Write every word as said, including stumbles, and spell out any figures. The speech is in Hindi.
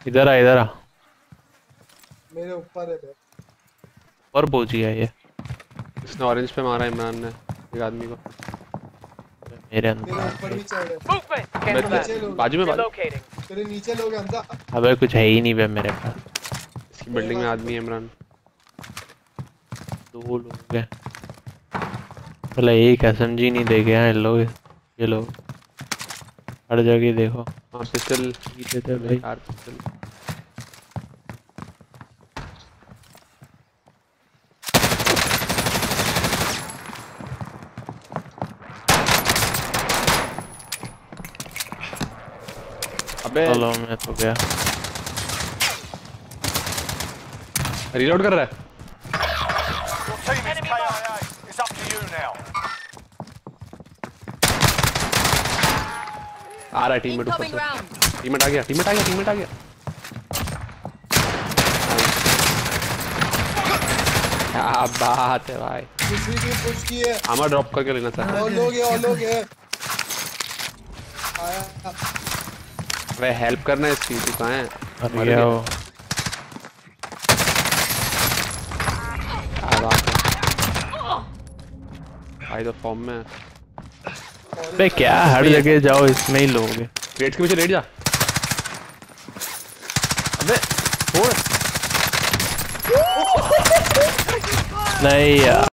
इधर आ इधर आ। मेरे ऊपर है बे। और पहुंची है ये। इसने ऑरेंज पे मारा इमरान ने एक आदमी को। मेरे अंदर मेरे आ ऊपर गई। भी चढ़ है। Movement. अबे Cancel that. नीचे लोग हैं। बाजू में बाजू Relocating. तेरे नीचे लोग हैं हमजा। अबे कुछ है ही नहीं बे मेरे पास। इसकी मेरे बिल्डिंग में पास आदमी है इमरान। दो लोग हैं। भला एक एसएमजी नहीं दे गया इन लोग। ये लोग हर जगह देखो। हाँ पिस्टल पीछे थे भाई। यार पिस्टल। अबे चलो मैं तो गया। रीलोड कर रहा है। Your team is K I A. It's up to you now. आ रहा है टीममेट ऊपर Incoming से। round. टीममेट आ गया टीममेट आ गया टीममेट आ गया। क्या बात है भाई। दूसरी टीम पुश की है। आमा ड्रॉप करके लेना चाहता और लोग हैं और लोग हैं। आया। है। हेल्प करना है इसकी तू कहाँ है? मर गया वो। क्या बात है भाई तो फॉर्म में है। बे क्या हर जगह जाओ इसमें ही लोग हैं। रेड के पीछे लेट जा। अबे छोड़। नहीं यार।